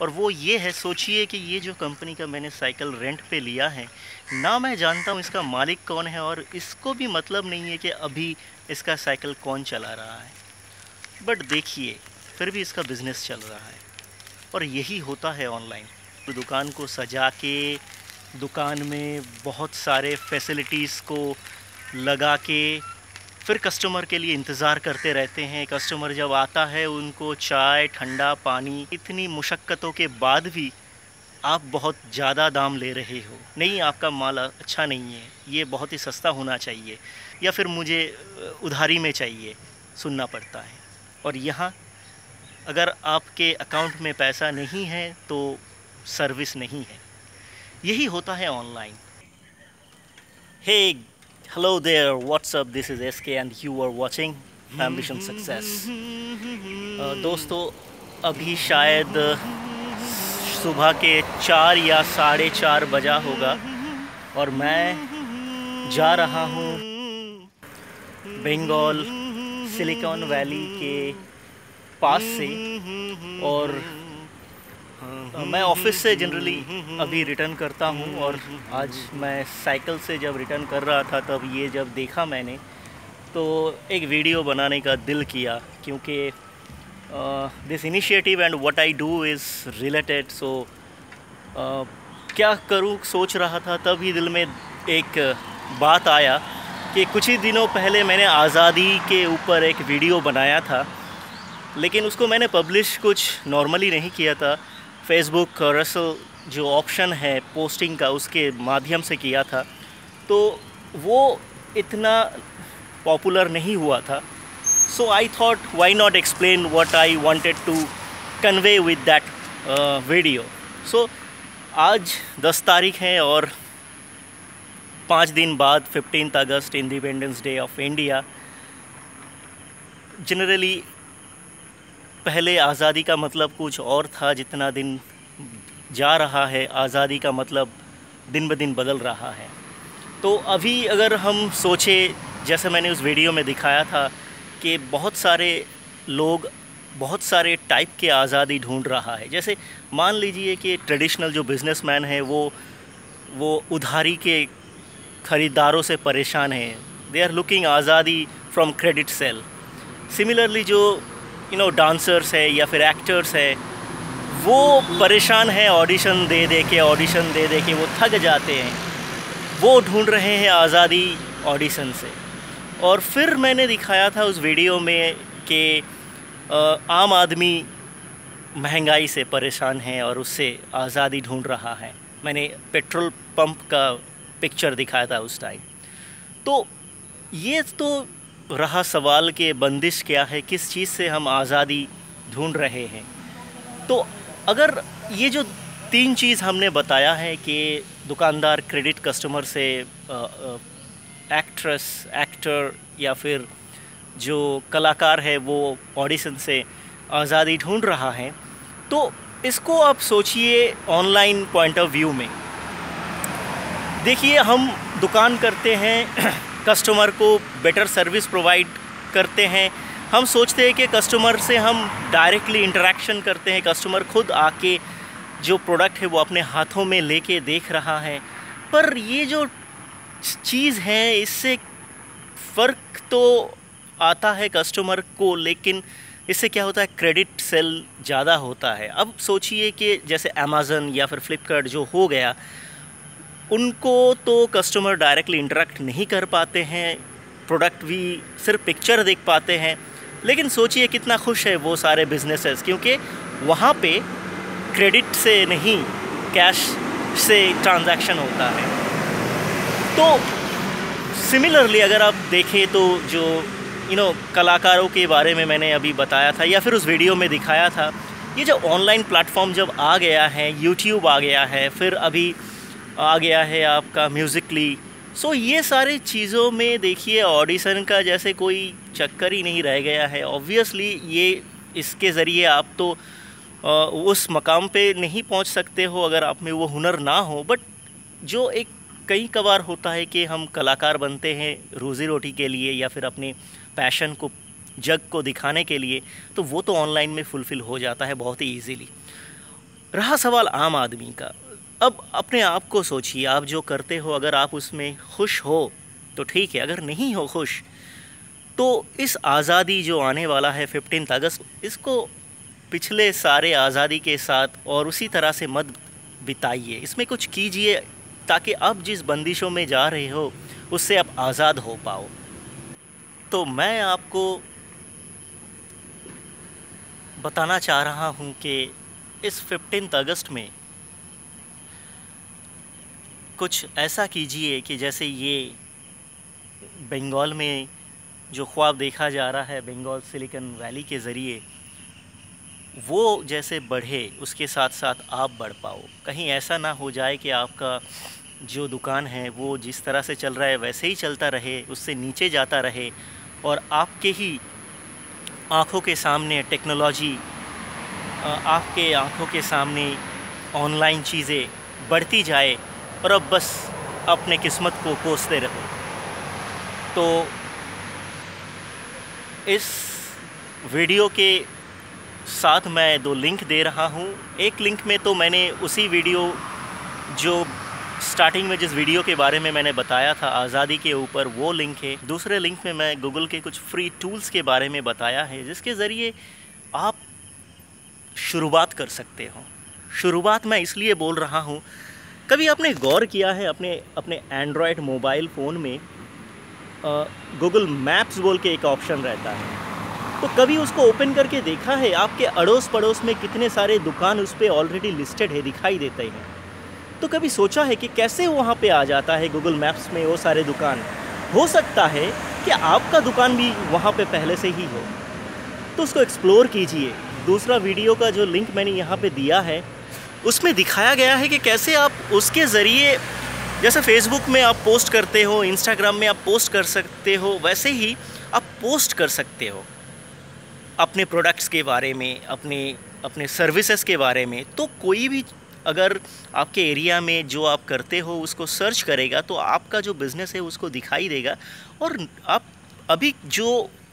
और वो ये है, सोचिए कि ये जो कंपनी का मैंने साइकिल रेंट पे लिया है ना, मैं जानता हूँ इसका मालिक कौन है और इसको भी मतलब नहीं है कि अभी इसका साइकिल कौन चला रहा है, बट देखिए फिर भी इसका बिज़नेस चल रहा है। और यही होता है ऑनलाइन। तो दुकान को सजा के, दुकान में बहुत सारे फैसिलिटीज़ को लगा के, फिर कस्टमर के लिए इंतज़ार करते रहते हैं। कस्टमर जब आता है उनको चाय, ठंडा पानी, इतनी मुशक्क़तों के बाद भी आप बहुत ज़्यादा दाम ले रहे हो। नहीं, आपका माल अच्छा नहीं है, ये बहुत ही सस्ता होना चाहिए, या फिर मुझे उधारी में चाहिए, सुनना पड़ता है। और यहाँ अगर आपके अकाउंट में पैसा नहीं है तो सर्विस नहीं है। यही होता है online. Hey, hello there, what's up, this is SK and you are watching ambition success. दोस्तों, अभी शायद सुबह के 4 या 4:30 बजा होगा और मैं जा रहा हूँ बंगाल सिलिकॉन वैली के पास से। और मैं ऑफिस से जनरली अभी रिटर्न करता हूँ, और आज मैं साइकिल से जब रिटर्न कर रहा था तब ये जब देखा मैंने तो एक वीडियो बनाने का दिल किया, क्योंकि this initiative and what I do is related. सो क्या करूँ सोच रहा था, तभी दिल में एक बात आया कि कुछ ही दिनों पहले मैंने आज़ादी के ऊपर एक वीडियो बनाया था, लेकिन उसको मैंने पब्लिश कुछ नॉर्मली नहीं किया था। फेसबुक रसल जो ऑप्शन है पोस्टिंग का, उसके माध्यम से किया था, तो वो इतना पॉपुलर नहीं हुआ था। So I thought why not explain what I wanted to convey with that video. सो आज 10 तारीख है और 5 दिन बाद 15 अगस्त, Independence Day of India. Generally पहले आज़ादी का मतलब कुछ और था, जितना दिन जा रहा है आज़ादी का मतलब दिन ब दिन बदल रहा है। तो अभी अगर हम सोचें, जैसे मैंने उस वीडियो में दिखाया था कि बहुत सारे लोग बहुत सारे टाइप के आज़ादी ढूंढ रहा है। जैसे मान लीजिए कि ट्रेडिशनल जो बिज़नेसमैन है वो उधारी के ख़रीदारों से परेशान है, they are looking azadi from credit sale. Similarly जो डांसर्स है या फिर एक्टर्स है, वो परेशान है ऑडिशन दे दे के वो थक जाते हैं, वो ढूंढ रहे हैं आज़ादी ऑडिशन से। और फिर मैंने दिखाया था उस वीडियो में कि आम आदमी महंगाई से परेशान है और उससे आज़ादी ढूंढ रहा है। मैंने पेट्रोल पंप का पिक्चर दिखाया था उस टाइम। तो ये तो रहा सवाल कि बंदिश क्या है, किस चीज़ से हम आज़ादी ढूंढ रहे हैं। तो अगर ये जो 3 चीज़ हमने बताया है कि दुकानदार क्रेडिट कस्टमर से, एक्ट्रेस, एक्टर या फिर जो कलाकार है वो ऑडिशन से आज़ादी ढूंढ रहा है, तो इसको आप सोचिए ऑनलाइन पॉइंट ऑफ व्यू में। देखिए, हम दुकान करते हैं, कस्टमर को बेटर सर्विस प्रोवाइड करते हैं, हम सोचते हैं कि कस्टमर से हम डायरेक्टली इंटरेक्शन करते हैं, कस्टमर खुद आके जो प्रोडक्ट है वो अपने हाथों में लेके देख रहा है। पर ये जो चीज़ है, इससे फ़र्क तो आता है कस्टमर को, लेकिन इससे क्या होता है, क्रेडिट सेल ज़्यादा होता है। अब सोचिए कि जैसे अमेज़न या फिर फ्लिपकार्ट जो हो गया, उनको तो कस्टमर डायरेक्टली इंटरेक्ट नहीं कर पाते हैं, प्रोडक्ट भी सिर्फ पिक्चर देख पाते हैं। लेकिन सोचिए कितना खुश है वो सारे बिजनेसेस, क्योंकि वहाँ पे क्रेडिट से नहीं कैश से ट्रांजैक्शन होता है। तो सिमिलरली अगर आप देखें तो जो कलाकारों के बारे में मैंने अभी बताया था या फिर उस वीडियो में दिखाया था, ये जो ऑनलाइन प्लेटफॉर्म जब आ गया है, यूट्यूब आ गया है, फिर अभी आ गया है आपका म्यूज़िकली। सो ये सारी चीज़ों में देखिए ऑडिशन का जैसे कोई चक्कर ही नहीं रह गया है। ऑब्वियसली ये इसके ज़रिए आप तो उस मकाम पे नहीं पहुंच सकते हो अगर आप में वो हुनर ना हो, बट जो एक कई कबार होता है कि हम कलाकार बनते हैं रोज़ी रोटी के लिए या फिर अपने पैशन को जग को दिखाने के लिए, तो वो तो ऑनलाइन में फुलफ़िल हो जाता है बहुत ही ईजीली। रहा सवाल आम आदमी का, अब अपने आप को सोचिए, आप जो करते हो अगर आप उसमें खुश हो तो ठीक है, अगर नहीं हो खुश तो इस आज़ादी जो आने वाला है 15 अगस्त, इसको पिछले सारे आज़ादी के साथ और उसी तरह से मत बिताइए, इसमें कुछ कीजिए ताकि आप जिस बंदिशों में जा रहे हो उससे आप आज़ाद हो पाओ। तो मैं आपको बताना चाह रहा हूँ कि इस 15 अगस्त में कुछ ऐसा कीजिए कि जैसे ये बंगाल में जो ख्वाब देखा जा रहा है बंगाल सिलिकॉन वैली के ज़रिए, वो जैसे बढ़े उसके साथ साथ आप बढ़ पाओ। कहीं ऐसा ना हो जाए कि आपका जो दुकान है वो जिस तरह से चल रहा है वैसे ही चलता रहे, उससे नीचे जाता रहे और आपके ही आँखों के सामने टेक्नोलॉजी, आपके आँखों के सामने ऑनलाइन चीज़ें बढ़ती जाए और अब बस अपने किस्मत को कोसते रहो। तो इस वीडियो के साथ मैं 2 लिंक दे रहा हूँ। एक लिंक में तो मैंने उसी वीडियो जो स्टार्टिंग में जिस वीडियो के बारे में मैंने बताया था आज़ादी के ऊपर, वो लिंक है। दूसरे लिंक में मैं गूगल के कुछ फ्री टूल्स के बारे में बताया है जिसके ज़रिए आप शुरुआत कर सकते हो। शुरुआत मैं इसलिए बोल रहा हूँ, कभी आपने गौर किया है अपने एंड्रॉयड मोबाइल फ़ोन में गूगल मैप्स बोल के एक ऑप्शन रहता है, तो कभी उसको ओपन करके देखा है आपके अड़ोस पड़ोस में कितने सारे दुकान उस पर ऑलरेडी लिस्टेड है, दिखाई देते हैं। तो कभी सोचा है कि कैसे वहाँ पे आ जाता है गूगल मैप्स में वो सारे दुकान? हो सकता है कि आपका दुकान भी वहाँ पे पहले से ही हो, तो उसको एक्सप्लोर कीजिए। दूसरा वीडियो का जो लिंक मैंने यहाँ पे दिया है उसमें दिखाया गया है कि कैसे आप उसके ज़रिए, जैसे फेसबुक में आप पोस्ट करते हो, इंस्टाग्राम में आप पोस्ट कर सकते हो, वैसे ही आप पोस्ट कर सकते हो अपने प्रोडक्ट्स के बारे में, अपने सर्विसेज के बारे में। तो कोई भी अगर आपके एरिया में जो आप करते हो उसको सर्च करेगा तो आपका जो बिज़नेस है उसको दिखाई देगा और आप अभी जो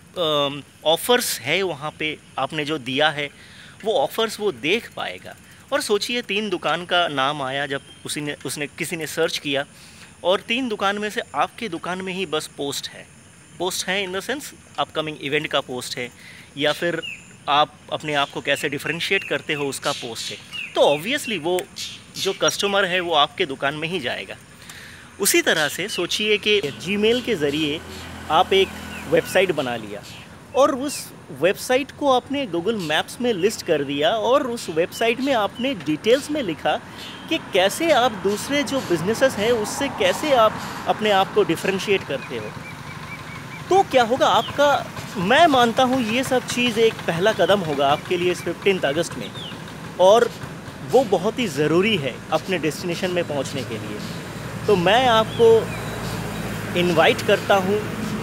ऑफ़र्स है वहाँ पे आपने जो दिया है वो ऑफ़र्स वो देख पाएगा। और सोचिए 3 दुकान का नाम आया जब उसने किसी ने सर्च किया और 3 दुकान में से आपके दुकान में ही बस पोस्ट है in the sense upcoming event का पोस्ट है, या फिर आप अपने आप को कैसे डिफरेंशिएट करते हो उसका पोस्ट है, तो ऑब्वियसली वो जो कस्टमर है वो आपके दुकान में ही जाएगा। उसी तरह से सोचिए कि जीमेल के ज़रिए आप एक वेबसाइट बना लिया और उस वेबसाइट को आपने गूगल मैप्स में लिस्ट कर दिया और उस वेबसाइट में आपने डिटेल्स में लिखा कि कैसे आप दूसरे जो बिजनेसेस हैं उससे कैसे आप अपने आप को डिफरेंशिएट करते हो। तो क्या होगा आपका, मैं मानता हूँ ये सब चीज़ एक पहला कदम होगा आपके लिए इस 15 अगस्त में, और वो बहुत ही ज़रूरी है अपने डेस्टिनेशन में पहुँचने के लिए। तो मैं आपको इनवाइट करता हूँ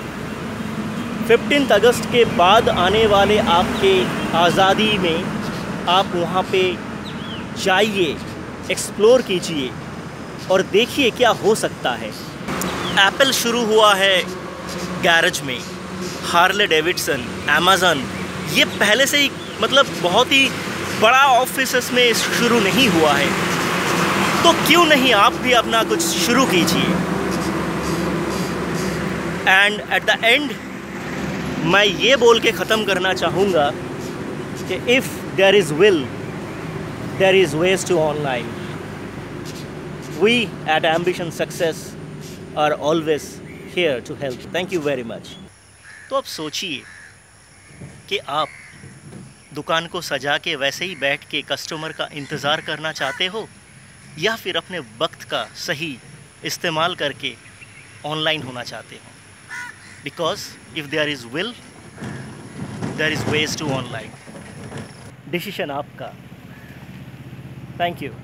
15 अगस्त के बाद आने वाले आपके आज़ादी में आप वहाँ पे जाइए, एक्सप्लोर कीजिए और देखिए क्या हो सकता है। एप्पल शुरू हुआ है गैरेज में, हार्ले डेविडसन, अमेज़न, ये पहले से ही मतलब बहुत ही बड़ा ऑफिसेस में शुरू नहीं हुआ है, तो क्यों नहीं आप भी अपना कुछ शुरू कीजिए। एंड एट द एंड मैं ये बोल के ख़त्म करना चाहूँगा कि if there is will there is ways to online. We at ambition success are always here to help. Thank you very much. तो अब सोचिए कि आप दुकान को सजा के वैसे ही बैठ के कस्टमर का इंतज़ार करना चाहते हो, या फिर अपने वक्त का सही इस्तेमाल करके ऑनलाइन होना चाहते हो। Because if there is will, there is ways to online. Decision आपका। Thank you.